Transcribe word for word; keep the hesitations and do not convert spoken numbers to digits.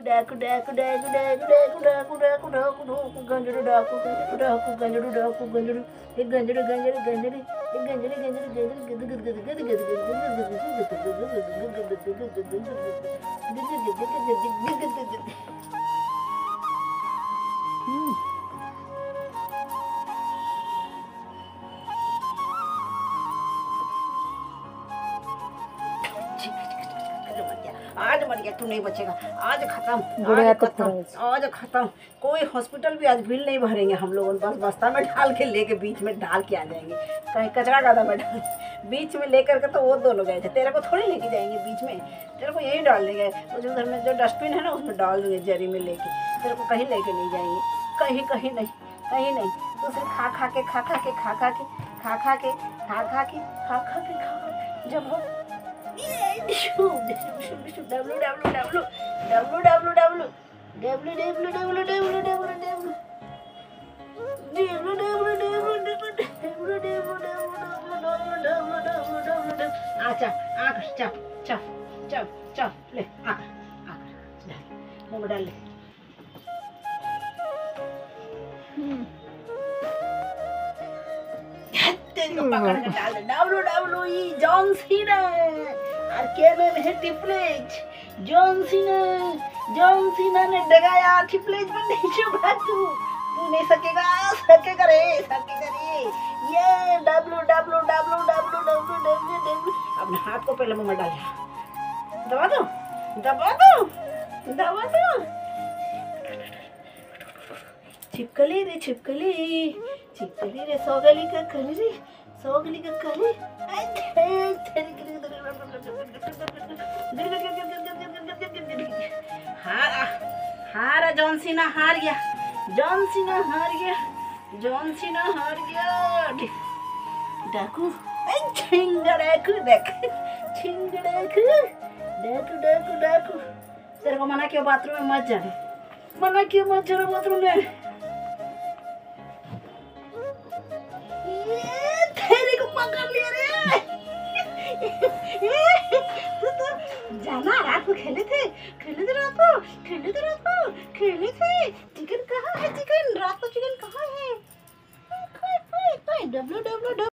डाकू डाकू डाकू डाकू डाकू डाकू डाकू डाकू डाकू गंजरू डाकू गंजरू डाकू गंजरू डाकू गंजरू एक गंजरू गंजरू गंजरू एक गंजरू गंजरू गंजरू आज मर गया, तू नहीं बचेगा, आज खत्म, आज खत्म, आज खत्म। कोई हॉस्पिटल भी आज भीड़ नहीं भरेंगे हम लोग, बस बस्ता में डाल के लेके बीच में डाल के आ जाएंगे। कहीं कचरा गादा में डाल बीच में लेकर के, तो वो दोनों गए थे, तेरे को थोड़ी लेके जाएंगे बीच में, तेरे को यही डाल देंगे उस उधर में जो डस्टबिन है ना उसमें डाल देंगे जरी में लेके, तेरे को कहीं लेके नहीं जाएंगे, कहीं कहीं नहीं, कहीं नहीं। तो सिर्फ खा खा के खा खा के खा खा के खा खा के खा खा के खा खा के खा जब हो W W W W W W W W W W अच्छा आँख चप चप चप चप ले आँख आँख मुँह में डाल ले। पकड़ के डाल दे। W W E John Cena और के में है triple H. John Cena John Cena ने डगाया ट्रिपल एच पर नहीं चुका, तू तू नहीं सकेगा, सकेगा रे सकेगा रे। ये W W W W W W अपने हाथ को पहले मुंह में डाल, दबा दो दबा दो दबा दो। छिपकली रे छिपकली छिपकली रे सोगली का कली रे सोगली का कली। हारा हारा जॉन सीना हार गया, जॉन सीना हार गया, जॉन सीना हार गया। डाकू छिंगा डाकू देख छिंगा डाकू डाकू डाकू डाकू। तेरे को मना क्यों बाथरूम में मत जाने, मना क्यों मत जाना बाथरूम में। पकड़ लिया रे जाना, रात को खेले थे खेले थे रात को खेले थे रात को खेले थे। चिकन कहाँ है, चिकन रात को चिकन कहाँ है। W W